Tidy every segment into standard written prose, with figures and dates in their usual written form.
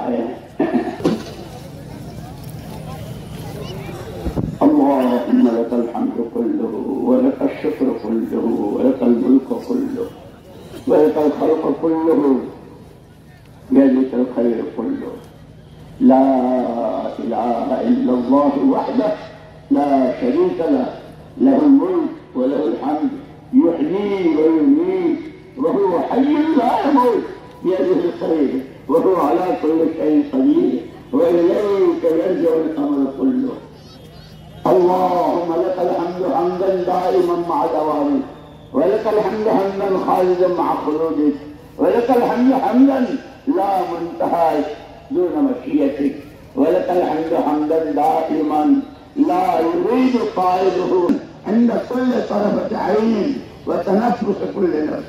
آئے ہیں۔ اللهم لك الحمد كله ولك الشكر كله ولك الملك كله ولك الخلق كله بيدك الخير كله لا إله إلا الله وحده لا شريك له له الملك وله الحمد يحيي ويميت وهو حي لا يموت بيده الخير وهو على كل شيء قدير وإليك يرجع الأمر كله. اللهم لك الحمد حمدا دائما مع دوامك ولك الحمد حمدا خالدا مع خلودك ولك الحمد حمدا لا منتهى دون مشيتك ولك الحمد حمدا دائما لا يريد قائله عند كل طرفة عين وتنفس كل نفس.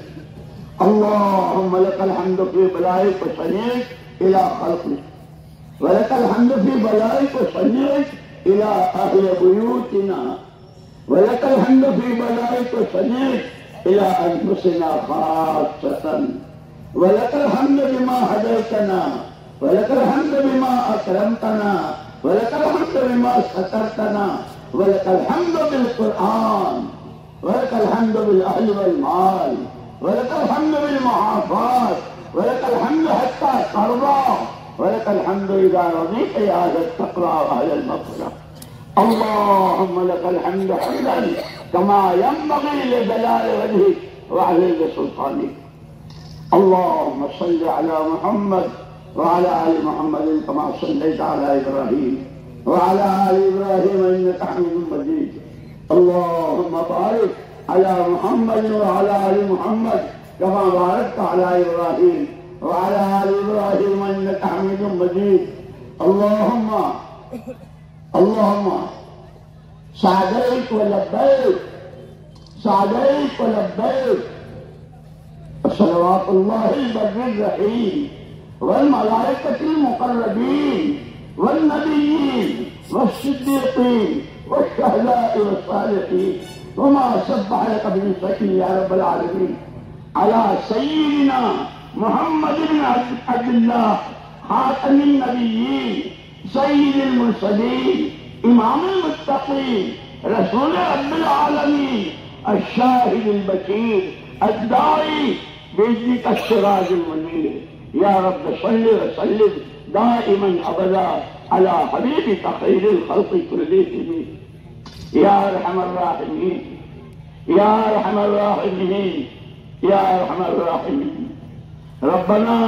اللهم لك الحمد في بلائك وصنيعك إلى خلقك ولك الحمد في بلائك وصنيعك إلى أهل بيوتنا ولك الحمد في بلائك وصنيعك إلى أنفسنا خاصة ولك الحمد بما هديتنا ولك الحمد بما أكرمتنا ولك الحمد بما سترتنا ولك الحمد بالقرآن ولك الحمد بالأهل والمال ولك الحمد بالمعافاة ولك الحمد حتى ترضى ولك الحمد إذا رضيت يا أهل التقوى وأهل المغفرة. اللهم لك الحمد حمدا كما ينبغي لجلال وجهك وعلي سلطانك. اللهم صل على محمد وعلى آل محمد كما صليت على إبراهيم وعلى آل إبراهيم إنك حميد مجيد. اللهم بارك على محمد وعلى آل محمد كما باركت على إبراهيم وعلى آل إبراهيم إنك حميد مجيد. اللهم سعديك ولبيك سعديك ولبيك. صلوات الله البر الرحيم والملائكة المقربين والنبيين والصديقين والشهداء والصالحين وما سبح لك بنفسك يا رب العالمين على سيدنا محمد بن عبد الله خاتم النبيين سيد المرسلين إمام المتقين رسول رب العالمين الشاهد البشير الداعي بإذنك السراج المنير. يا رب صل وسلم دائما أبدا على حبيبك خير الخلق كلهم يا أرحم الراحمين يا أرحم الراحمين يا أرحم الراحمين. ربنا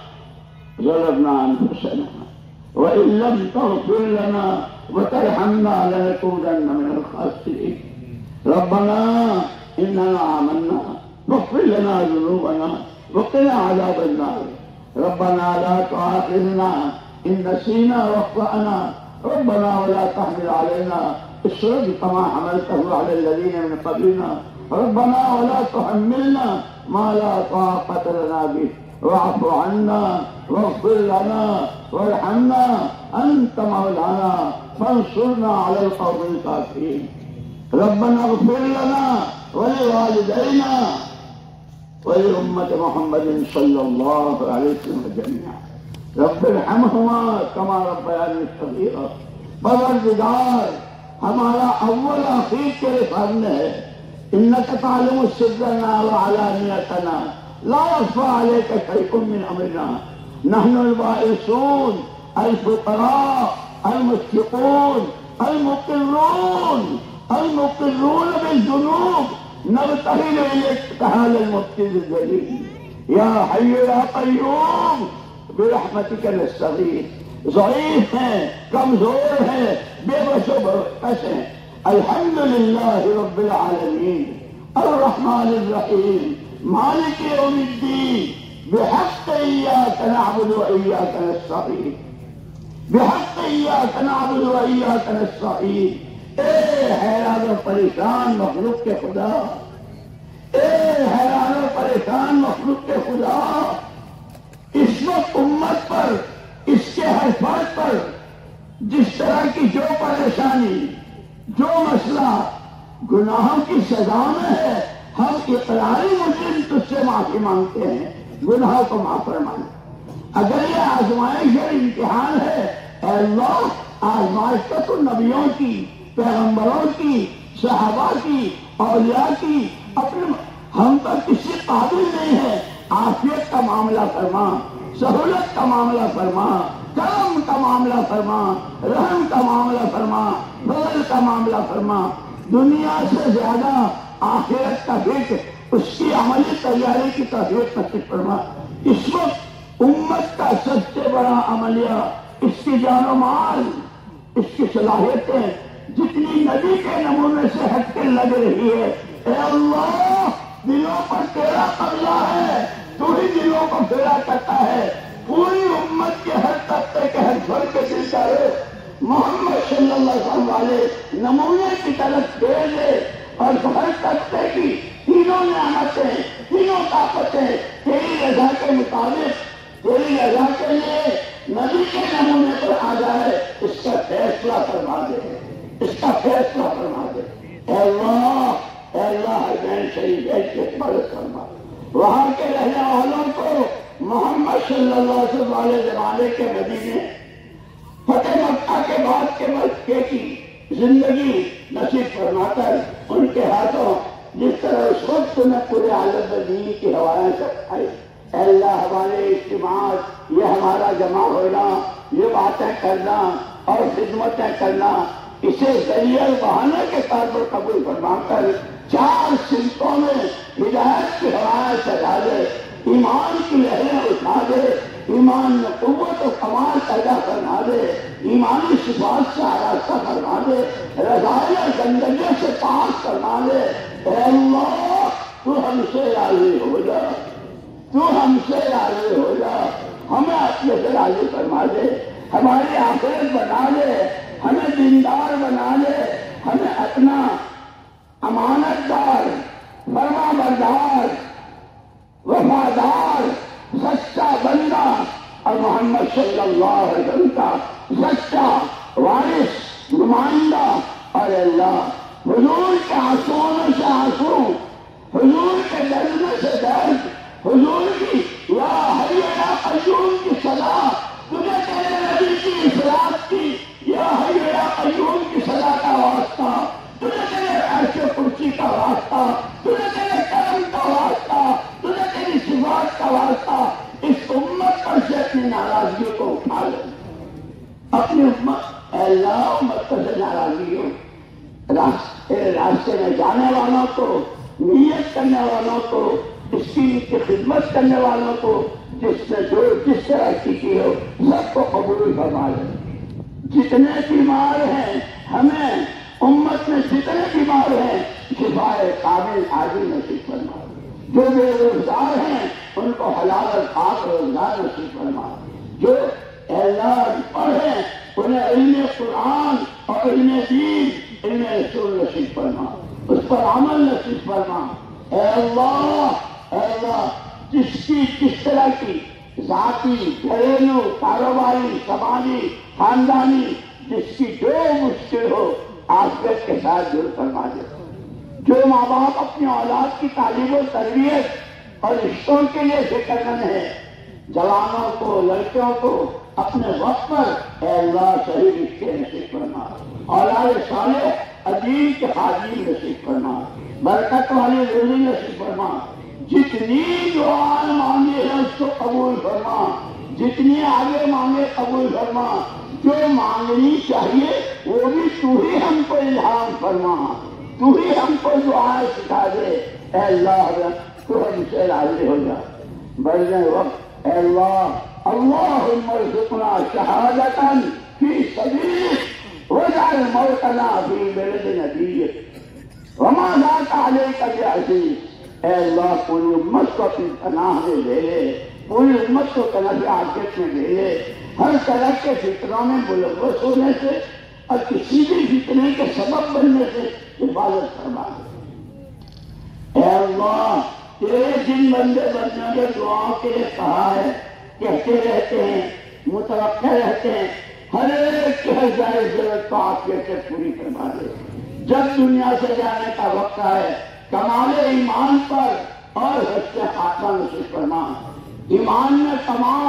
ظلمنا أنفسنا وإن لم تغفر لنا وترحمنا لنكونن من الخاسرين. ربنا إننا آمنا فاغفر لنا ذنوبنا وقنا عذاب النار. ربنا لا تؤاخذنا إن نسينا واخطأنا. ربنا ولا تحمل علينا إصرا كما حملته على الذين من قبلنا. ربنا ولا تحملنا ما لا طاقة لنا به واعف عنا واغفر لنا وارحمنا أنت مولانا فانصرنا على القوم الكافرين. ربنا اغفر لنا ولوالدينا ولأمة محمد صلى الله عليه وسلم جميعا. رب ارحمهما كما ربياني صغيرا. پروردگار ہمارا اول آخر تیرے سامنے ہے. انک تعلم سرنا وعلانیتنا لا يخفى عليك شيء من امرنا. نحن البائسون الفقراء المشفقون المقرون بالذنوب نبتهل اليك كحال المبتل الذليل. يا حي يا قيوم برحمتك نستغيث. ضعیف ہیں کمزور ہیں بے بس و بس ہیں. الحمد للہ رب العالمین الرحمن الرحیم مالک یوم الدین بحق ایاک نعبد و ایاک نستعین بحق ایاک نعبد و ایاک نستعین. اے حیران و پریشان مخلوق کے خدا اے حیران و پریشان مخلوق کے خدا اس وقت امت پر اس کے ہر فرد پر جس طرح کی جو پریشانی جو مسئلہ گناہوں کی سزا میں ہے ہم اقراری مجرم تجھ سے معافی مانگتے ہیں. گناہوں کو معاف فرمانا. اگر یہ آزمائش اور امتحان ہے، اے اللہ آزمائش تو تو نبیوں کی، پیغمبروں کی، صحابہ کی، اولیاء کی، اپنے ہم پر کسی قابل نہیں ہے، عافیت کا معاملہ فرما، سہولت کا معاملہ فرما، کرم کا معاملہ فرما، رحم کا معاملہ فرما، فضل کا معاملہ فرما، دنیا سے زیادہ آخرت کا فکر، اس کی عملی تیاری کی توفیق نصیب فرما۔ اس وقت امت کا سب سے بڑا عملیہ اس کی جان و مال، اس کی صلاحیتیں جتنی نبی کے نمونے سے ہٹ کے لگ رہی ہے، اے اللہ دلوں پر تیرا قبضہ ہے، تو ہی دلوں کو پھیرا کرتا ہے، پوری امت کے ہر طبقے کے ہر گھر کے دل کرے محمد صلی اللہ علیہ وسلم والے نمونے کی طرف پھیر دے، اور ہر طبقے کی تینوں نعمتیں، تینوں طاقتیں تیری رضا کے مطابق، تیری رضا کے لیے نبی کے نمونے پر آ جائے، اس کا فیصلہ فرما دے، اس کا فیصلہ فرما دے۔ اے اللہ حرمین شریف کی حفاظت فرما، وہاں کے رہنے والوں کو محمد صلی اللہ علیہ وسلم والے زمانے کے مدینے فتح مکہ کے بعد کے مکے کی زندگی نصیب فرما کر ان کے ہاتھوں جس طرح اس وقت میں پورے عالم میں دین کی ہوائیں سب آئی، اے اللہ ہمارے اجتماعات، یہ ہمارا جمع ہونا، یہ باتیں کرنا اور خدمتیں کرنا، اسے ذریعہ بہانے کے طور پر قبول فرما کر چار سمتوں میں ہدایت کی ہوائیں سجا دے، ایمان کی لہریں اٹھا دے، ایمان میں قوت و کمال پیدا فرما دے، ایمانی صفات سے آراستہ فرما دے، رضائل زندگی سے پاک فرما دے۔ اے اللہ تو ہم سے راضی ہو جا، تو ہم سے راضی ہو جا، ہمیں اپنے سے راضی فرما دے، ہماری آخرت بنا دے، ہمیں دیندار بنا دے، ہمیں اپنا امانت دار، فرما بردار، وفادار، سچا بندہ اور محمد صلی اللہ علیہ وسلم کا سچا وارث نمائندہ، اور اللہ حضور کے آنسوؤں میں سے آنسو، حضور کے درد میں سے درد، حضور کی یا حی یا قیوم کی صدا، تجھے تیرے نبی کی اصلاح کی یا حی یا قیوم کی صدا کا واسطہ، تجھے تیرے عرش کرسی کا واسطہ، تجھے تیرے کرم کا واسطہ، تجھے تیری صفات کا واسطہ، اس امت پر سے اپنی ناراضگی کو اٹھا لے، اپنی امت، اے اللہ امت پر سے ناراضگی ہو، راستے میں جانے والوں کو، نیت کرنے والوں کو، اس کی خدمت کرنے والوں کو، جس نے جو جس طرح کی ہو سب کو قبول فرما لے۔ جتنے بیمار ہیں ہمیں امت میں جتنے بیمار ہیں شفائے کامل عاجل نصیب فرما، جو بے روزگار ہیں ان کو حلال اور پاک روزگار نصیب فرما، جو اعلان پڑھیں انہیں علم قرآن اور علم دین، علم رسول نصیب فرما، اس پر عمل نصیب فرما۔ اے اللہ جس طرح کی ذاتی، گھریلو، کاروباری، سماجی، خاندانی جس کی جو مشکل ہو آخرت کے ساتھ دور فرما دے۔ جو ماں باپ اپنی اولاد کی تعلیم و تربیت اور رشتوں کے لیے فکر مند ہے، جوانوں کو، لڑکیوں کو اپنے وقت پر اے اللہ صحیح رشتے نصیب فرما، اولاد صالح عظیم کے خادم نصیب فرما، برکت والی روزی نصیب فرما، جتنی دعائیں مانگی ہے اس کو قبول فرما، جتنی آگے مانگے قبول فرما، جو مانگنی چاہیے وہ بھی تو ہی ہم کو الہام فرما، تو ہی ہم کو دعائیں سکھا دے۔ اے اللہ تو ہم سے راضی ہو جا، بڑھنے وقت اے اللہ اللہم ارزقنا شہادتاً فی سبیلک واجعل موتنا فی بلد نبیک وما ذاک علیک بعزیز۔ اے اللہ پوری امت کو اپنی پناہ میں لے لے، پوری امت کو طلب عافیت میں لے لے، ہر طرح کے فتنوں میں ملوث ہونے سے اور کسی بھی فتنے کے سبب بننے سے حفاظت فرما دے۔ اے اللہ تیرے جن بندے بندوں کے دعاؤں کے لیے کہا ہے، کہتے رہتے ہیں، متوقع رہتے ہیں، ہر ایک کی ہر جائز ضرورت کو عافیت سے پوری فرما دے۔ جب دنیا سے جانے کا وقت ہے کمال ایمان پر اور حسن خاتمہ نصیب فرما، ایمان میں کمال،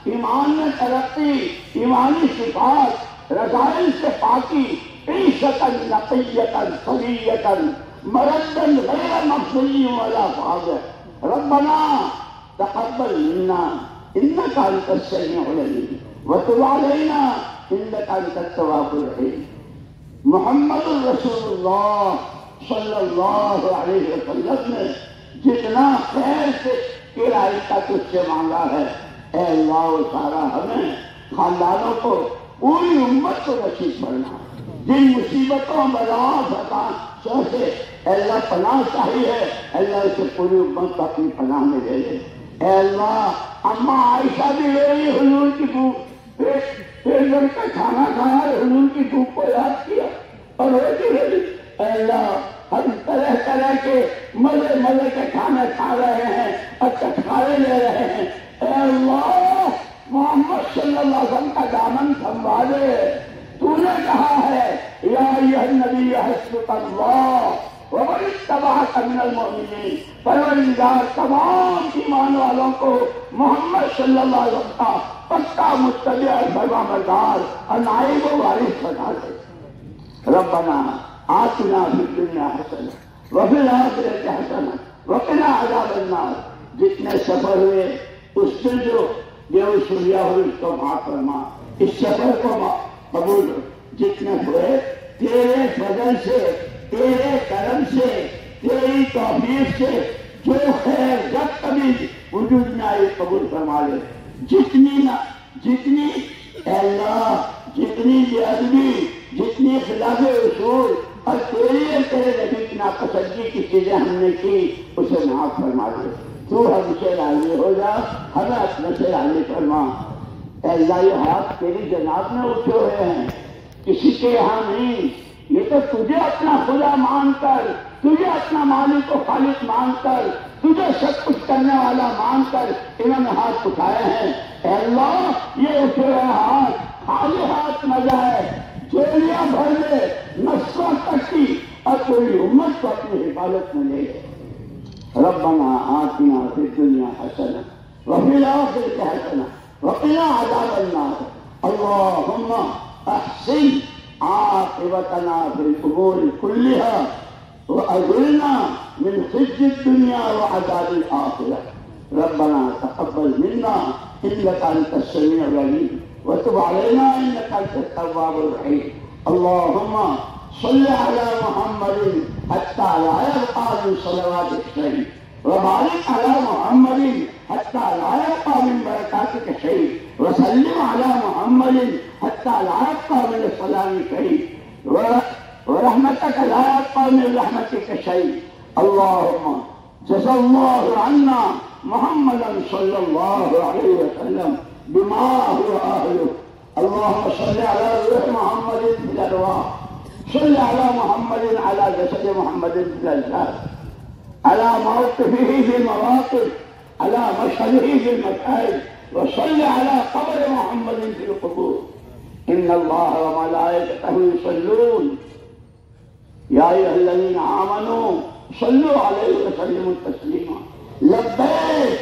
ایمان میں ترقی، ایمانی صفات، رذائل سے پاکی، عیشتاً نقیتاً سویتاً مرداً غیر مفضولی ولا فاضح ربنا تقبل منا انك انت السميع العليم وتب علينا انك انت التواب الرحيم۔ محمد رسول اللہ صلی اللہ علیہ وسلم نے جتنا خیر سے کرائی کا تجھ سے مانگا ہے، اے اللہ وہ سارا ہمیں خاندانوں کو پوری امت کو نصیب کرنا۔ جن مصیبتوں بلاؤں فتاوں سے اے اللہ پناہ چاہیے ہے، اللہ اسے پوری امت کو اپنی پناہ میں لے لے۔ اے اللہ اماں عائشہ بھی لے رہی حضور کی بھوک، پیٹ بھر کا کھانا کھایا، حضور کی بھوک کو یاد کیا اور روٹی روٹی۔ اے اللہ ہم طرح طرح کے مزے مزے کے کھانے کھا رہے ہیں اور چٹکارے لے رہے ہیں، اے اللہ محمد صلی اللہ علیہ وسلم کا دامن سنبھالے۔ تو نے کہا ہے یا ایھا النبی حسبک اللہ ومن اتبعک من المؤمنین، پروردگار تمام ایمان والوں کو محمد صلی اللہ علیہ وسلم کا پکا متبع فرمانبردار اور نائب و وارث بنا دے۔ ربنا آتنا فی الدنیا حسنہ وفی الآخرۃ حسنہ وقنا عذاب النار۔ جتنے سفر ہوئے اس سے جو بےوسولیاں ہوئی اس کو معاف فرما، اس سفر کو قبول۔ جتنے ہوئے تیرے فضل سے، تیرے کرم سے، تیری توفیق سے جو خیر جب کبھی وجود میں آئی قبول فرما لے۔ جتنی اے اللہ جتنی بے ادبی، جتنی خلاف اصول اور تیرے نبی کی ناپسندگی کی چیزیں ہم نے کی اسے معاف فرما دے۔ تو ہم سے راضی ہو جا، ہمیں اپنے سے راضی فرما۔ اے اللہ یہ ہاتھ تیری جناب میں اٹھے ہوئے ہیں، کسی کے یہاں نہیں، یہ تو تجھے اپنا خدا مان کر، تجھے اپنا مالک و خالق مان کر، تجھے سب کچھ کرنے والا مان کر انہوں نے ہاتھ اٹھائے ہیں۔ اے اللہ یہ اٹھے ہوئے ہاتھ خالی ہاتھ نہ جائے، چولیاں بھر لے، نسوں تک کی اور پوری امت کو اپنی حفاظت میں لے۔ ربنا آتنا فی الدنیا حسنہ وفی الآخرۃ حسنہ وقنا عذاب النار۔ اللہم احسن عاقبتنا فی الامور کلہا واجرنا من خزي الدنيا وعذاب الآخرة۔ ربنا تقبل منا انك انت السميع العليم وتب علينا انك انت التواب الرحيم۔ اللهم صل على محمد حتى لا يبقى من صلواتك شيء وبارك على محمد حتى لا يبقى من بركاتك شيء وسلم على محمد حتى لا يبقى من السلام شيء ورحمتك لا يبقى من رحمتك شيء۔ اللهم جزا الله عنا محمدا صلى الله عليه وسلم بما هو أهله۔ اللهم صل على روح محمد في الأرواح، صل على محمد على جسد محمد في الأجساد، على موقفه في المواقف، على مشهده في المشاهد، وصل على قبر محمد في القبور۔ إن الله وملائكته يصلون يا أيها الذين آمنوا صلوا عليه وسلموا تسليما۔ لبيك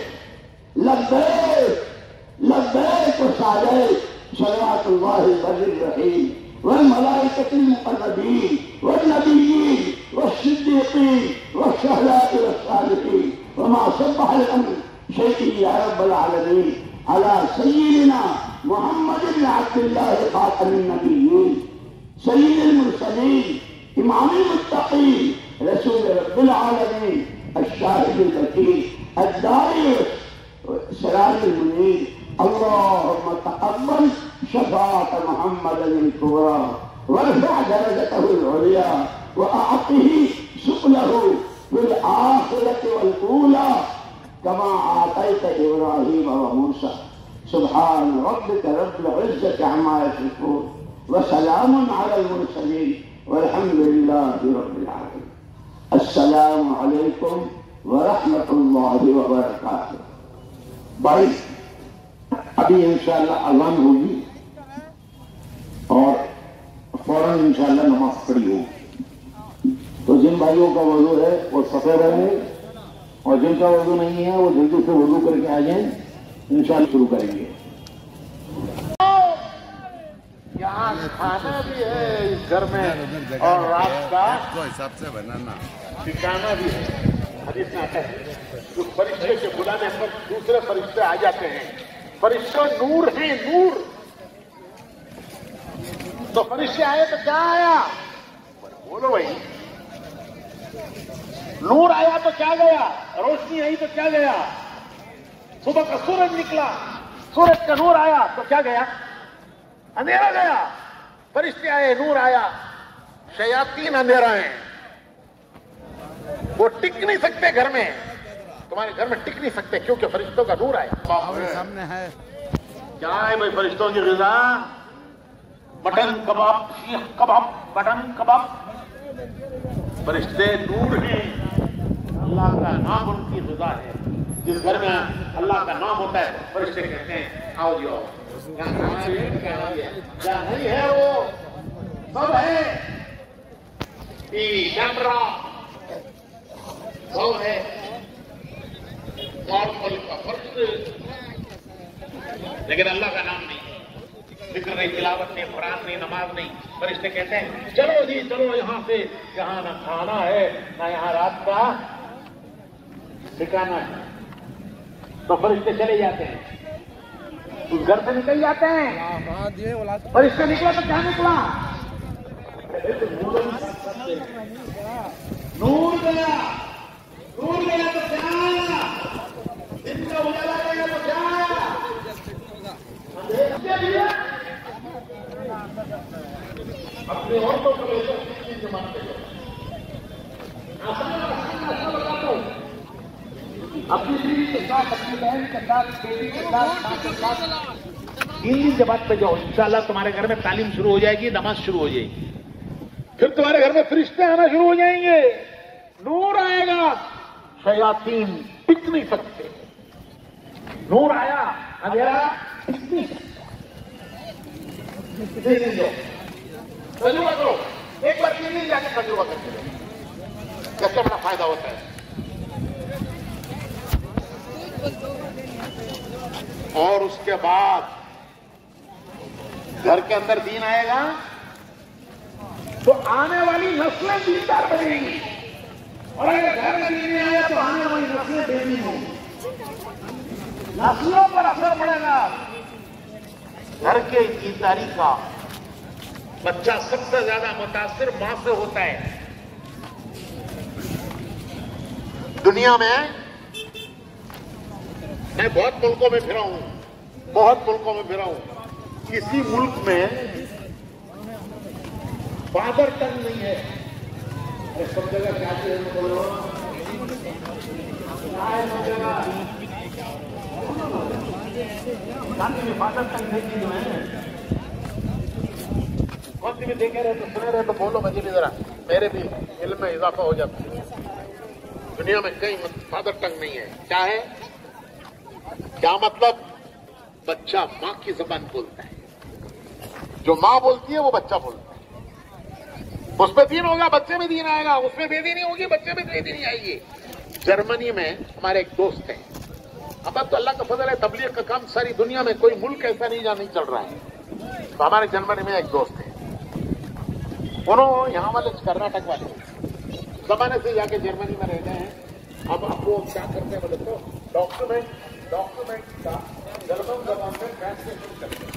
لبيك لبيك وسعديك صلوات الله البر الرحيم والملائكة المقربين والنبيين والصديقين والشهداء والصالحين وما صبح الأمر شيء يا رب العالمين على سيدنا محمد بن عبد الله خاتم النبيين سيد المرسلين إمام المتقين رسول رب العالمين الشاهد البشير الداعي سراج المنير۔ اللهم تقبل شفاعة محمد الكبرى وارفع درجته العليا وأعطه سؤله في الآخرة والأولى كما أعطيت إبراهيم وموسى۔ سبحان ربك رب العزة عما يصفون وسلام على المرسلين والحمد لله رب العالمين۔ السلام علیکم ورحمۃ اللہ وبرکاتہ۔ بھائی ابھی انشاءاللہ اذان ہوگی اور فوراً انشاءاللہ نماز پڑھی ہوگی، تو جن بھائیوں کا وضو ہے وہ صفے رہے اور جن کا وضو نہیں ہے وہ جلدی سے وضو کر کے آ جائیں، انشاءاللہ شروع کریں گے۔ खाना भी है इस घर में और रात का हिसाब से बनाना ठिकाना भी है। हदीस में आता है जो फरिश्ते के बुलाने पर दूसरे फरिश्ते आ जाते हैं। फरिश्ते नूर हैं, नूर। तो फरिश्ते आए तो क्या आया? बोलो भाई। नूर आया तो क्या गया? रोशनी आई तो क्या गया? सुबह का सूरज निकला, सूरज का नूर आया तो क्या गया? अंधेरा गया। फरिश्ते आए, नूर आया। शयातीन अंधेरा है, वो टिक नहीं सकते घर में, तुम्हारे घर में टिक नहीं सकते क्योंकि फरिश्तों का नूर आया। सामने है क्या है भाई फरिश्तों की ग़िज़ा? मटन कबाब, सीख कबाब, मटन कबाब। फरिश्ते नूर हैं, अल्लाह का नाम उनकी ग़िज़ा है। जिस घर में अल्लाह का नाम होता है फरिश्ते कहते हैं आओ जी आओ। क्या नहीं है वो सब है, टीवी कैमरा सब है, नॉर्मल का फर्श, लेकिन अल्लाह का नाम नहीं, जिक्र नहीं, तिलावत नहीं, कुरान नहीं, नमाज नहीं। फरिश्ते कहते हैं चलो जी चलो यहाँ से, यहाँ ना खाना है ना यहाँ रात का ठिकाना है। तो फरिश्ते चले जाते हैं, उस घर से निकल जाते हैं। फरिश्ते निकला तो क्या निकला? नूर गया, नूर गया तो क्या आया? दिन का उजाला गया तो क्या आया? अपने औरतों को लेकर मानते हो, अपनी बीवी के साथ, अपनी बहन के साथ, बेटी के साथ, माँ के साथ 3 दिन के बाद पे जाओ, इंशाल्लाह तुम्हारे घर में तालीम शुरू हो जाएगी, नमाज शुरू हो जाएगी। फिर तुम्हारे घर में फरिश्ते आना शुरू हो जाएंगे, नूर आएगा, शयातीन टिक नहीं सकते। नूर आया, अंधेरा टिक नहीं सकते। तजुर्बा करो, एक बार 3 दिन जाकर तजुर्बा करके कैसे बड़ा फायदा होता है। और उसके बाद घर के अंदर दीन आएगा तो आने वाली नस्लें दीनदार बनेंगी, और अगर घर में दीन नहीं आया तो आने वाली नस्लें बेदीन होंगी। नस्लों पर असर पड़ेगा। घर के दीनदारी का बच्चा सबसे ज्यादा मुतासिर मां से होता है। दुनिया में मैं बहुत मुल्कों में फिरा हूं, बहुत मुल्कों में फिरा हूं, किसी मुल्क में फादर टंग नहीं है। सब जगह क्या बोलो, फादर टंग नहीं जो है, कौन सी भी देखे रहे तो सुने रहे तो बोलो मुझे भी जरा, मेरे भी इल्म में इजाफा हो जाता है। दुनिया में कहीं फादर टंग नहीं है। क्या है? क्या मतलब? बच्चा मां की जबान बोलता है, जो मां बोलती है वो बच्चा बोलता है। उसमें दीन होगा, बच्चे में दीन आएगा, उसमें बेदीनी होगी, बच्चे में बेदीनी आएगी। जर्मनी में हमारे एक दोस्त है, अब तो अल्लाह का फजल है, तबलीग का काम सारी दुनिया में कोई मुल्क ऐसा नहीं जहां नहीं चल रहा है। तो हमारे जर्मनी में एक दोस्त है, उन्होंने यहाँ वाले कर्नाटक वाले जमाने से जाके जर्मनी में रहते हैं। अब वो क्या करते हैं बोले तो डॉक्यूमेंट का जर्मन जबान में ट्रांसलेशन करते हैं।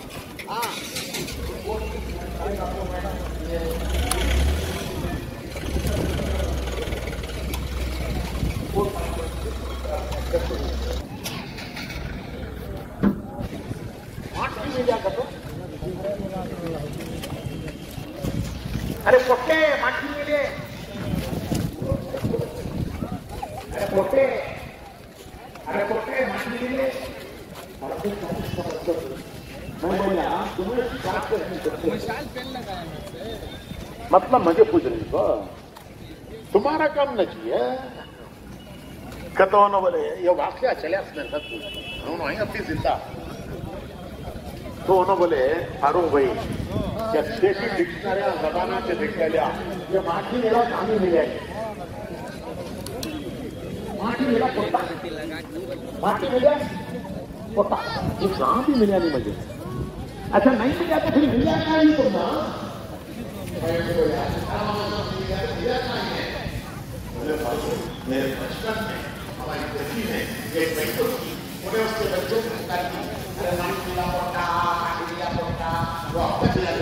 अरे पोटे माटी मिले, अरे पोटे माटी मिले। मैं बोला तुम्हें मतलब मुझे पूछ रही हो, तुम्हारा काम न चाहिए। कहता बोले ये वाक्य चलिया मेरे साथ पूछ अपनी जिंदा। तो उन्होंने बोले फारूक भाई जैसे की डिक्शनरी जबाना से देख लिया, ये माटी मेरा कहानी मिले, माटी मेरा पोता, माटी मिले पोता, ये कहां भी मिला नहीं मुझे। अच्छा नहीं मिला तो फिर मिल जाएगा ही तो ना। मेरे बचपन में हमारी बेटी ने एक बच्चों की उन्हें उसके बच्चों को वो अब तक लगे।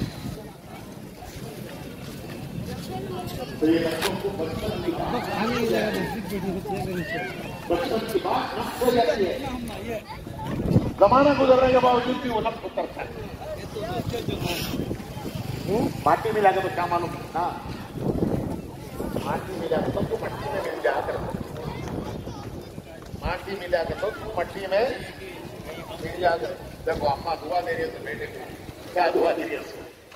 तो ये बच्चों को बचपन की बात नष्ट हो जाती है। जमाना गुजरने के बावजूद भी वो नष्ट उतरता है। माटी मिला के तो क्या मालूम ना, माटी मिला के तो मट्टी में मिल जाकर, माटी मिला के तो मट्टी में मिल जाकर। देखो अम्मा दुआ दे रही है तो बेटे को क्या दुआ दे रही है,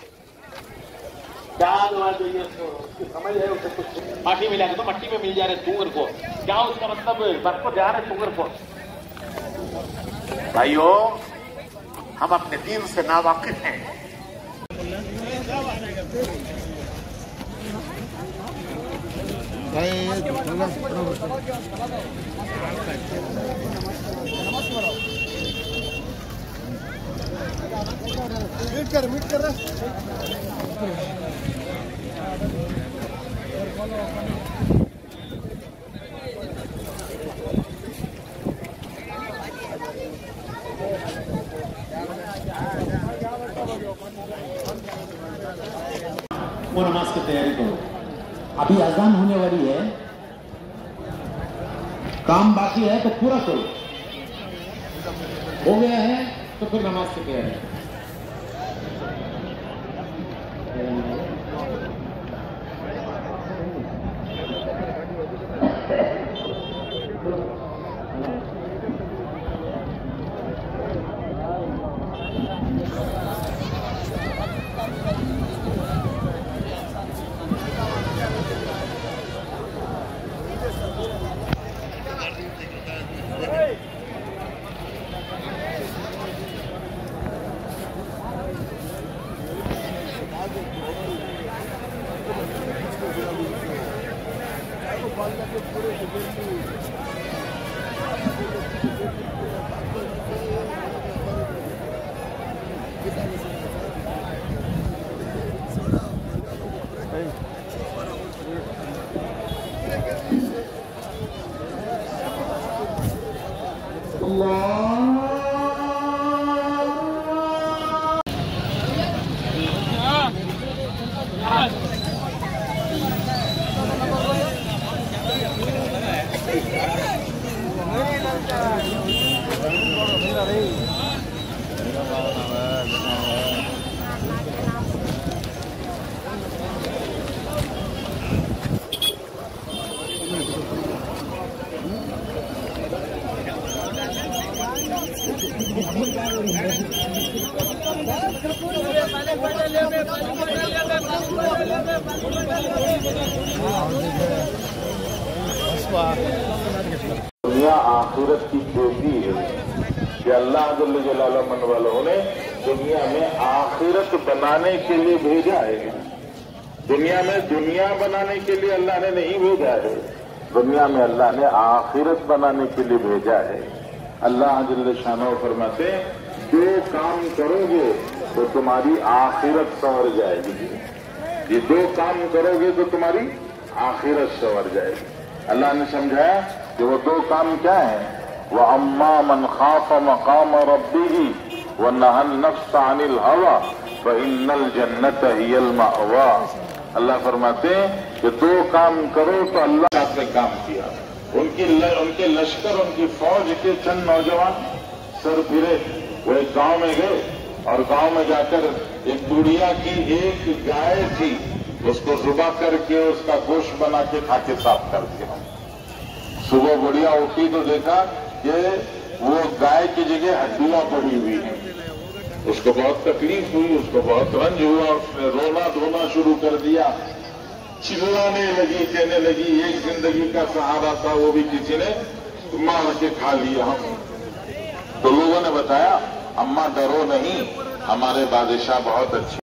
क्या दुआ दे रही है उसको, उसकी समझ है उसे कुछ। माटी मिला के तो मट्टी में मिल जा रहे सूअर को, क्या उसका मतलब बस को जा रहे सूअर को। भाइयों हम अपने दीन से नावाकिफ हैं। मीट कर वो नमाज की तैयारी करो। अभी अजान होने वाली है, काम बाकी है तो पूरा करो, हो गया है तो फिर नमाज की तैयारी। दुनिया आखिरत की खेती है कि अल्लाह जल्ल जलालह मन वालों ने दुनिया में आखिरत बनाने के लिए भेजा है। दुनिया में दुनिया बनाने के लिए अल्लाह ने नहीं भेजा है, दुनिया में अल्लाह ने आखिरत बनाने के लिए भेजा है। अल्लाह जल्ल शानो फरमाते जो काम करोगे तो तुम्हारी आखिरत संवर जाएगी। ये दो काम करोगे तो तुम्हारी आखिरत संवर जाएगी। अल्लाह ने समझाया कि वो दो काम क्या है, वह अम्मा मन खाफ मकाम रब्बिही व नहन नफ्स अनिल हवा व इन्नल जन्नत हियल मअवा। अल्लाह फरमाते हैं कि दो काम करो तो अल्लाह साथ में काम किया। उनके लश्कर, उनकी फौज के चंद नौजवान सर फिरे, वो एक गांव में गए और गांव में जाकर एक बुढ़िया की एक गाय थी, उसको जुबा करके उसका गोश्त बना के खा के साफ कर दिया। सुबह बुढ़िया उठी तो देखा कि वो गाय की जगह हड्डियां पड़ी हुई हैं। उसको बहुत तकलीफ हुई, उसको बहुत रंज हुआ, उसने रोना धोना शुरू कर दिया, चिल्लाने लगी, कहने लगी एक जिंदगी का सहारा था वो भी किसी ने मार के खा लिया। हम तो लोगों ने बताया अम्मा डरो नहीं, हमारे बादशाह बहुत अच्छे